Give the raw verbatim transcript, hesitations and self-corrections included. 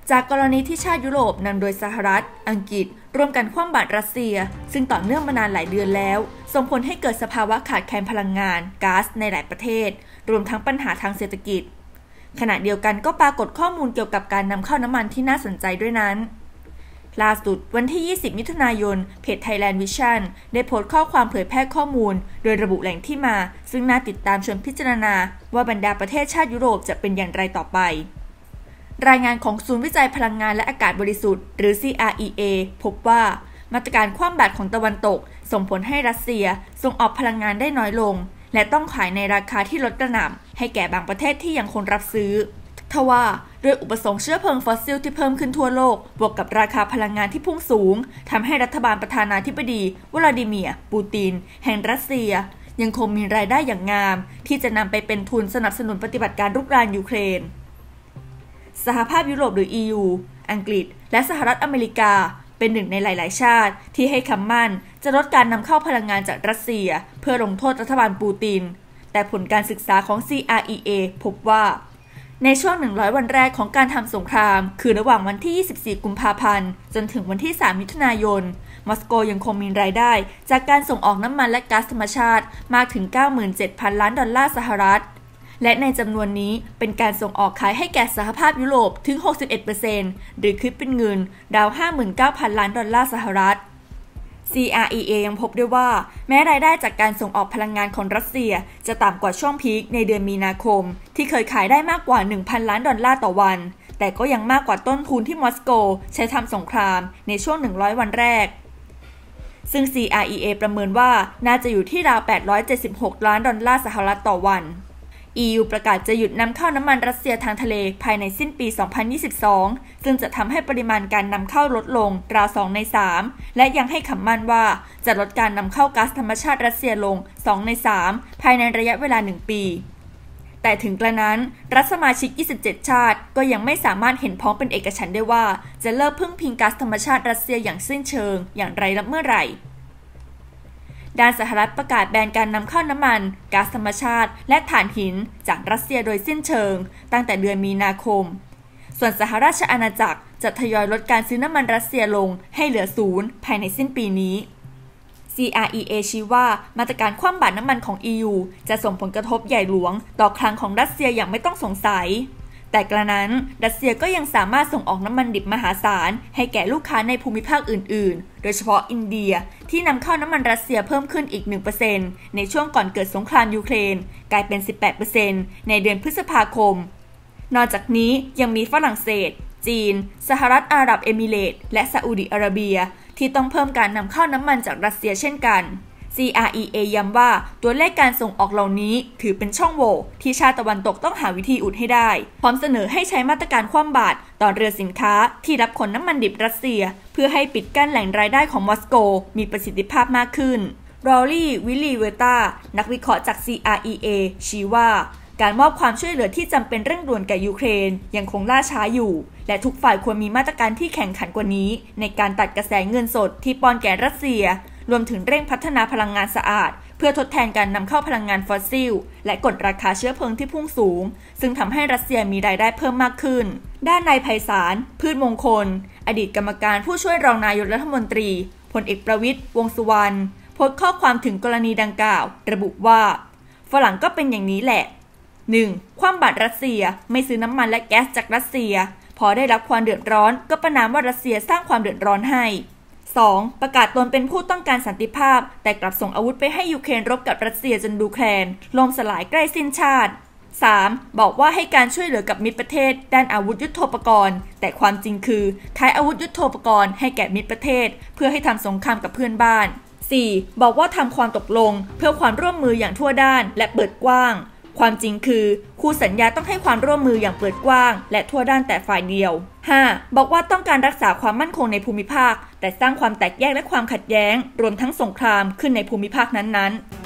จากกรณีที่ชาติยุโรปนำโดยสหรัฐอังกฤษร่วมกันคว่ำบาตรรัสเซียซึ่งต่อเนื่องมานานหลายเดือนแล้วส่งผลให้เกิดสภาวะขาดแคลนพลังงานก๊าซในหลายประเทศรวมทั้งปัญหาทางเศรษฐกิจขณะเดียวกันก็ปรากฏข้อมูลเกี่ยวกับการนำเข้าน้ำมันที่น่าสนใจด้วยนั้นล่าสุดวันที่ยี่สิบมิถุนายนเพจ Thailand Vision ได้โพสต์ข้อความเผยแพร่ข้อมูลโดยระบุแหล่งที่มาซึ่งน่าติดตามชวนพิจารณาว่าบรรดาประเทศชาติยุโรปจะเป็นอย่างไรต่อไปรายงานของศูนย์วิจัยพลังงานและอากาศบริสุทธิ์หรือ ซี อาร์ อี เอ พบว่ามาตรการคว่ำบาตรของตะวันตกส่งผลให้รัสเซียส่งออกพลังงานได้น้อยลงและต้องขายในราคาที่ลดกระหน่ำให้แก่บางประเทศที่ยังคงรับซื้อทว่าด้วยอุปสงค์เชื้อเพลิงฟอสซิลที่เพิ่มขึ้นทั่วโลกบวกกับราคาพลังงานที่พุ่งสูงทำให้รัฐบาลประธานาธิบดีวลาดิเมียร์ปูตินแห่งรัสเซียยังคงมีรายได้อย่างงามที่จะนำไปเป็นทุนสนับสนุนปฏิบัติการรุกรานยูเครนสหภาพยุโรปหรือ อี ยู อังกฤษและสหรัฐอเมริกาเป็นหนึ่งในหลายๆชาติที่ให้คำมั่นจะลดการนำเข้าพลังงานจากรัสเซียเพื่อลงโทษรัฐบาลปูตินแต่ผลการศึกษาของ ซี อาร์ อี เอ พบว่าในช่วงหนึ่งร้อยวันแรกของการทำสงครามคือระหว่างวันที่ยี่สิบสี่กุมภาพันธ์จนถึงวันที่สามมิถุนายนมอสโกยังคงมีรายได้จากการส่งออกน้ำมันและก๊าซธรรมชาติมากถึง เก้าหมื่นเจ็ดพัน ล้านดอลลาร์สหรัฐและในจำนวนนี้เป็นการส่งออกขายให้แก่สหภาพยุโรปถึง หกสิบเอ็ดเปอร์เซ็นต์ หรือคิดเป็นเงินราว ห้าหมื่นเก้าพัน ล้านดอลลาร์สหรัฐ ซี อาร์ อี เอ ยังพบด้วยว่าแม้รายได้จากการส่งออกพลังงานของรัสเซียจะต่ำกว่าช่วงพีคในเดือนมีนาคมที่เคยขายได้มากกว่า หนึ่งพัน ล้านดอลลาร์ต่อวันแต่ก็ยังมากกว่าต้นทุนที่มอสโกใช้ทำสงครามในช่วงหนึ่งร้อยวันแรกซึ่ง ซี อาร์ อี เอ ประเมินว่าน่าจะอยู่ที่ราวแปดร้อยเจ็ดสิบหกล้านดอลลาร์สหรัฐต่อวัน อี ยู ประกาศจะหยุดนำเข้าน้ำมันรัสเซียทางทะเลภายในสิ้นปี สองพันยี่สิบสอง ซึ่งจะทำให้ปริมาณการนำเข้าลดลงราว สองในสาม และยังให้คำมั่นว่าจะลดการนำเข้าก๊าซธรรมชาติรัสเซียลง สองในสาม ภายในระยะเวลาหนึ่งปีแต่ถึงกระนั้นรัฐสมาชิก ยี่สิบเจ็ด ชาติก็ยังไม่สามารถเห็นพ้องเป็นเอกฉันท์ได้ว่าจะเลิกพึ่งพิงก๊าซธรรมชาติรัสเซียอย่างสิ้นเชิงอย่างไรและเมื่อไหร่ด้านสหรัฐประกาศแบนการนำเข้าน้ำมันก๊าซธรรมชาติและถ่านหินจากรัสเซียโดยสิ้นเชิงตั้งแต่เดือนมีนาคมส่วนสหราชอาณาจักรจะทยอยลดการซื้อน้ำมันรัสเซียลงให้เหลือศูนย์ภายในสิ้นปีนี้ ซี อาร์ อี เอ ชี้ว่ามาตรการคว่ำบาตรน้ำมันของ อี ยู จะส่งผลกระทบใหญ่หลวงต่อคลังของรัสเซียอย่างไม่ต้องสงสัยแต่กระนั้นรัสเซียก็ยังสามารถส่งออกน้ำมันดิบมหาศาลให้แก่ลูกค้าในภูมิภาคอื่นๆโดยเฉพาะอินเดียที่นำเข้าน้ำมันรัสเซียเพิ่มขึ้นอีก หนึ่งเปอร์เซ็นต์ ในช่วงก่อนเกิดสงครามยูเครนกลายเป็น สิบแปดเปอร์เซ็นต์ ในเดือนพฤษภาคมนอกจากนี้ยังมีฝรั่งเศสจีนสหรัฐอาหรับเอมิเรตส์และซาอุดิอาระเบียที่ต้องเพิ่มการนำเข้าน้ำมันจากรัสเซียเช่นกัน ซี อาร์ อี เอ ย้ำว่าตัวเลขการส่งออกเหล่านี้ถือเป็นช่องโหว่ที่ชาติตะวันตกต้องหาวิธีอุดให้ได้พร้อมเสนอให้ใช้มาตรการคว่ำบาตรต่อเรือสินค้าที่รับขนน้ำมันดิบรัสเซียเพื่อให้ปิดกั้นแหล่งรายได้ของมอสโกมีประสิทธิภาพมากขึ้นรอรี่วิลลีเวต้านักวิเคราะห์จาก ซี อาร์ อี เอ ชี้ว่าการมอบความช่วยเหลือที่จำเป็นเร่งด่วนแก่ยูเครนยังคงล่าช้าอยู่และทุกฝ่ายควรมีมาตรการที่แข่งขันกว่านี้ในการตัดกระแสเงินสดที่ป้อนแก่รัสเซียรวมถึงเร่งพัฒนาพลังงานสะอาดเพื่อทดแทนการนำเข้าพลังงานฟอสซิลและกดราคาเชื้อเพลิงที่พุ่งสูงซึ่งทำให้รัสเซียมีรายได้เพิ่มมากขึ้นด้านนายไพศาลพืชมงคลอดีตกรรมการผู้ช่วยรองนายกรัฐมนตรีพลเอกประวิตรวงษ์สุวรรณโพสต์ข้อความถึงกรณีดังกล่าวระบุว่าฝรั่งก็เป็นอย่างนี้แหละ หนึ่ง คว่ำบาตรรัสเซียไม่ซื้อน้ำมันและแก๊สจากรัสเซียพอได้รับความเดือดร้อนก็ประณามว่ารัสเซียสร้างความเดือดร้อนให้ สอง ประกาศตนเป็นผู้ต้องการสันติภาพแต่กลับส่งอาวุธไปให้ยูเครนรบกับรัสเซียจนยูเครนล่มสลายใกล้สิ้นชาติ สาม บอกว่าให้การช่วยเหลือกับมิตรประเทศด้านอาวุธยุทโธปกรณ์แต่ความจริงคือขายอาวุธยุทโธปกรณ์ให้แก่มิตรประเทศเพื่อให้ทำสงครามกับเพื่อนบ้าน สี่ บอกว่าทำความตกลงเพื่อความร่วมมืออย่างทั่วด้านและเปิดกว้างความจริงคือคู่สัญญาต้องให้ความร่วมมืออย่างเปิดกว้างและทั่วด้านแต่ฝ่ายเดียว ห้า บอกว่าต้องการรักษาความมั่นคงในภูมิภาคแต่สร้างความแตกแยกและความขัดแย้งรวมทั้งสงครามขึ้นในภูมิภาคนั้นๆ